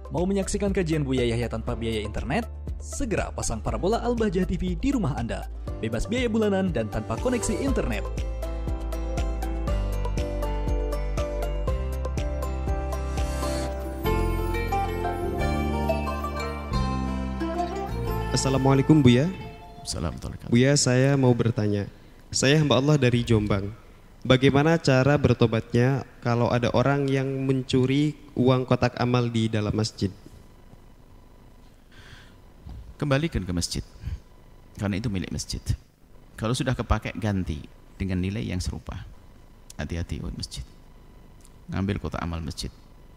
Mau menyaksikan kajian Buya Yahya tanpa biaya internet? Segera pasang parabola Al-Bahjah TV di rumah Anda. Bebas biaya bulanan dan tanpa koneksi internet. Assalamualaikum Buya. Assalamualaikum. Buya, saya mau bertanya. Saya hamba Allah dari Jombang. Bagaimana cara bertobatnya kalau ada orang yang mencuri uang kotak amal di dalam masjid? Kembalikan ke masjid, karena itu milik masjid. Kalau sudah kepakai, ganti dengan nilai yang serupa. Hati-hati buat masjid. Ngambil kotak amal masjid.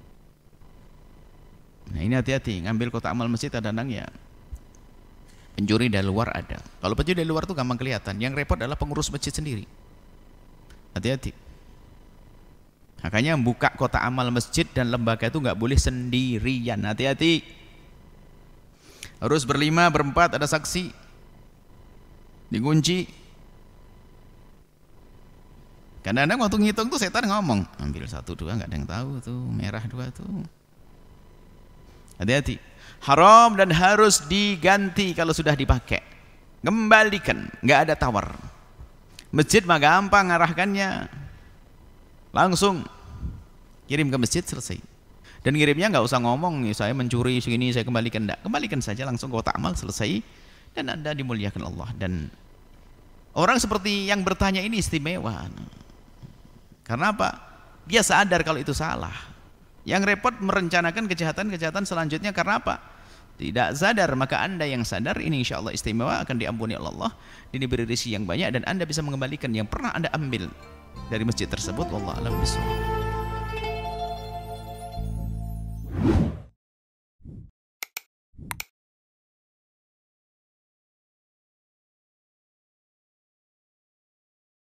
Nah ini hati-hati, ngambil kotak amal masjid kadang-kadang ya pencuri dari luar ada. Kalau pencuri dari luar itu gampang kelihatan. Yang repot adalah pengurus masjid sendiri. Hati-hati. Makanya buka kotak amal masjid dan lembaga itu nggak boleh sendirian. Hati-hati. Harus berlima, berempat, ada saksi. Dikunci. Kadang-kadang waktu ngitung tuh setan ngomong, ambil 1, 2, nggak ada yang tahu tuh, merah 2 tuh. Hati-hati. Haram dan harus diganti kalau sudah dipakai. Kembalikan, nggak ada tawar. Masjid mah gampang ngarahkannya. Langsung kirim ke masjid, selesai. Dan ngirimnya nggak usah ngomong, saya mencuri segini, saya kembalikan. Enggak, kembalikan saja langsung kotak amal, selesai. Dan Anda dimuliakan Allah. Dan orang seperti yang bertanya ini istimewa. Karena apa? Dia sadar kalau itu salah. Yang repot merencanakan kejahatan-kejahatan selanjutnya karena apa? Tidak sadar. Maka Anda yang sadar ini insya Allah istimewa, akan diampuni oleh Allah, diberi rezeki yang banyak, dan Anda bisa mengembalikan yang pernah Anda ambil dari masjid tersebut. Wallahu a'lam bishawab.